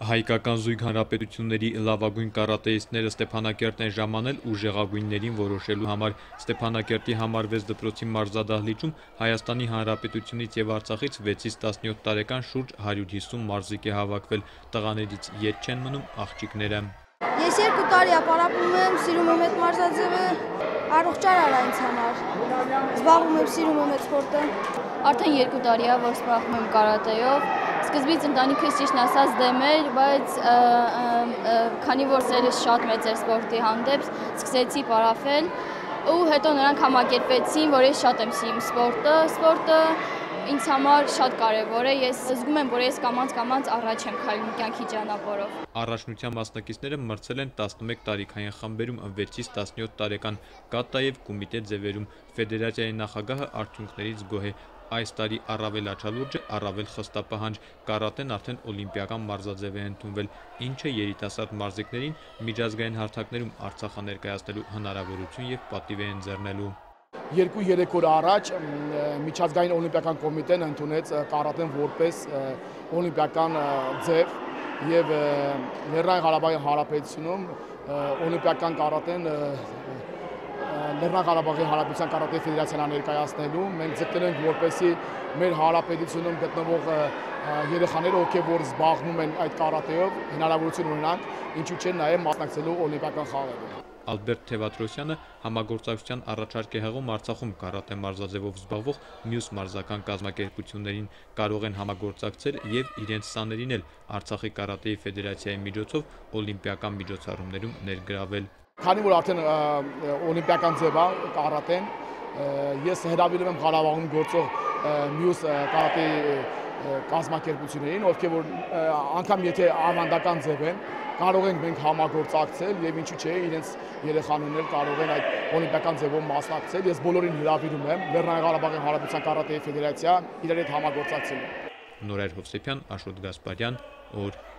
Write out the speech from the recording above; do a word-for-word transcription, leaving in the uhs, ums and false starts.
Հայկական զույգ հանրապետությունների լավագույն կարատեիստները Ստեփանակերտ են ժամանել ու ժեղագույններին որոշելու համար։ Ստեփանակերտի համարվեց դպրոցի մարզադահլիճում Հայաստանի Հանրապետությունից եւ Արցախից վեցից տասնյոթ տարեկան շուրջ հարյուր հիսուն մարզիկ է հավաքվել։ Տղաներից ետ չեն մնում աղջիկները։ Ես երկու տարի ապարապում եմ, սիրում եմ այդ մարզաձևը, առողջարար ինձ համար։ Զբաղվում եմ, սիրում եմ այդ սպորտը։ Արդեն երկու տարի է, որ զբաղվում եմ կարատեով։ Սկզբից ընտանիքից ճիշտն ասած դեմ էր, բայց քանի որ սերս շատ մեծ էր սպորտի հանդեպ, սկսեցի պարապել ու հետո նրանք համակերպեցին, որ ես շատ եմ սիրում սպորտը։ Սպորտը ինձ համար շատ կարևոր է, ես զգում եմ, որ ես կամաց-կամաց առաջ եմ քայլում կյանքի ճանապարհով։ Առաջնության մասնակիցները մրցել են տասնմեկ տարիքային խմբերում վեցից տասնյոթ տարեկան, կա նաև կոմիտե ձևերում։ Ֆեդերացիայի նախագահը արդյունքներից գոհ է։ Այս տարի առավել աչալուրջ է, առավել խստապահանջ, կարատեն արդեն օլիմպիական մարզաձև է ընդունվել, ինչը երիտասարդ մարզիկներին միջազգային հարթակներում Արցախը ներկայացնելու հնարավորություն եւ պատիվ է ընձեռնելու։ Երկու-երեք օր առաջ միջազգային օլիմպիական կոմիտեն ընդունեց կարատեն որպես օլիմպիական ձև եւ Լեռնային Ղարաբաղի Հանրապետությունում օլիմպիական կարատեն Լեռնային Ղարաբաղի Հանրապետության կարատե ֆեդերացիան ներկայացնելու մենք ձգտել ենք որպեսզի մեր հանրապետությունում գտնվող երեխաները, ովքեր որ զբաղվում են այդ կարատեով, հնարավորություն ունենան, ինչու՞ չէ նաև մասնակցելու օլիմպիական խաղերին։ Ալբերտ Թևատրոսյանը համագործակցության առաջարկ է հղում Արցախում կարատե մարզաձևով զբաղվող մյուս մարզական կազմակերպություններին, կարող են համագործակցել եւ իրենց սաներին էլ Արցախի կարատեի ֆեդերացիայի միջոցով օլիմպիական միջոցառումներում ներգրավել։ Քանի որ արդեն օլիմպիական ձև է կարատեն, ես հրավիրում եմ Ղարաբաղում գործող մյուս կարատեի կազմակերպություններին, ովքեր որ անգամ եթե ավանդական ձև են, կարող ենք մենք համագործակցել եւ ինչու՞ չէ իրենց երեխաներն կարող են այդ օլիմպիական ձևով մասնակցել։ Ես բոլորին հրավիրում եմ Լեռնային Ղարաբաղի Հանրապետության կարատեի ֆեդերացիա իրար հետ համագործակցելու։ Նորայր Հովսեփյան, Աշոտ Գասպարյան, օր